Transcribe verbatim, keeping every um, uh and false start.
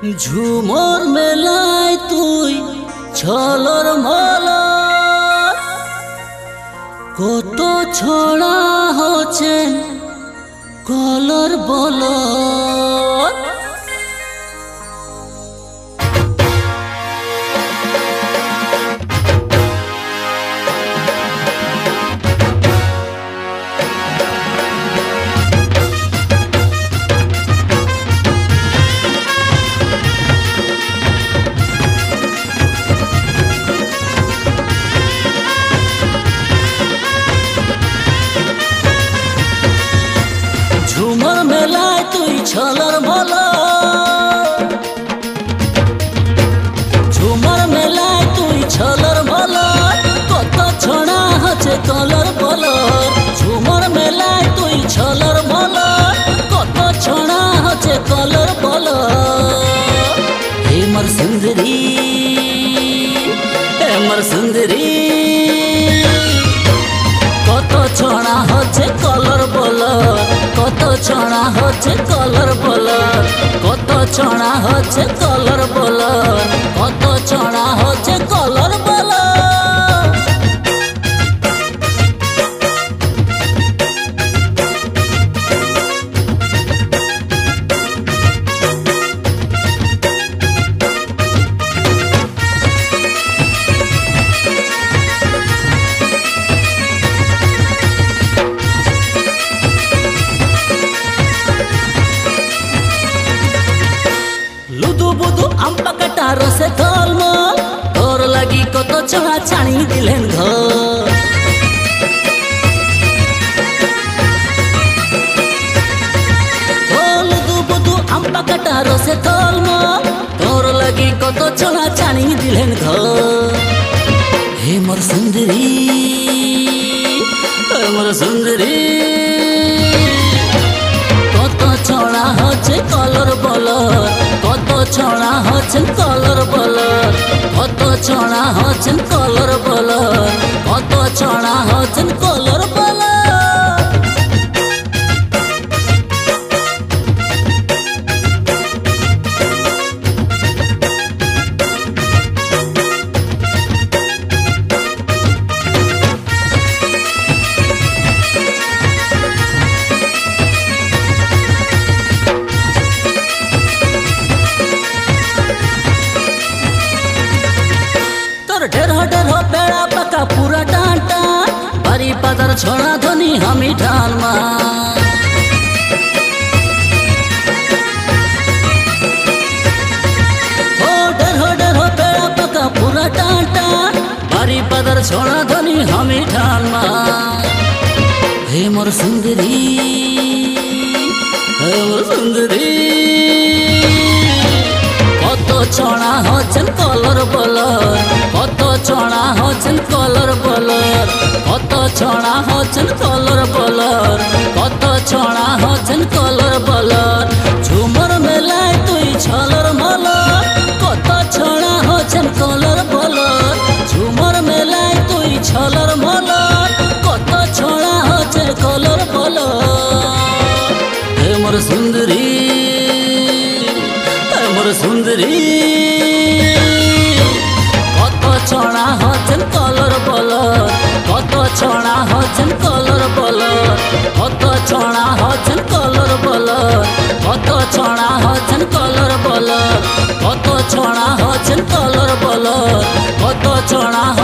ঝুমর মেলায় তুই ছলর মলর কত ছড়া হচ্ছেন কলর বলর। ঝুমর মেলায় তুই ছলর মলর, ঝুমর মেলায় তুই ছলর মলর কত ছড়া হচ্ছে কলর বলর। ঝুমর মেলায় তুই ছলর মলর কত ছড়া হচ্ছে কলর বলর। হে মোর সুন্দরী, হে মোর সুন্দরী কত ছড়া হচ্ছে কলর বলর, কত ছড়া হচ্ছে কলর বলর, কত ছড়া হচ্ছে কলর বলর, কত ছড়া হচ্ছে কলর বলর। লুদু বুদু আম্পা কাটা রসে ধলমল তোর লাগি কত ছড়া ছাড়ি দিলেন ঘর। ও লুদু বুদু আম্পা কাটা রসে ধলমল তোর লাগি কত ছড়া ছাড়ি দিলেন ঘর। হে মোর সুন্দরী, হে মোর সুন্দরী কত ছড়া হচ্ছে কলর বলর, কত ছড়া হচ্ছেন কলর বলর, কত ছড়া হচ্ছেন কলর বলর, কত ছড়া হচ্ছেন কলর বলর। ढेर ढेर हो पेड़ा पका पूरा टाटा बारी पादर छोड़ा धोनी हमी ढाल मा। हो ढेर हो ढेर हो पेड़ा पका पूरा टाटा बारी पादर छोड़ा धोनी हमी ढाल मा। हे मोर सुंदरी, हे मोर सुंदरी কত ছড়া হচ্ছেন কলর বলর, কত ছড়া হচ্ছেন কলর বলর, কত ছড়া হচ্ছেন কলর বলর, কত ছড়া হচ্ছেন কলর বলর। ঝুমর মেলায় তুই ছলর মলর কত ছড়া হচ্ছেন কলর বলর। ঝুমর মেলায় তুই ছলর মলর কত ছড়া হচ্ছেন কলর বলর। হে মোর সুন্দরী, মোর সুন্দরী কত ছড়া হচ্ছেন কলর বলর, কত ছড়া হচ্ছেন কলর বলর, কত ছড়া হচ্ছেন কলর বলর, কত ছড়া হচ্ছেন কলর বলর, কত ছড়া হচ্ছেন কলর বলর, কত ছড়া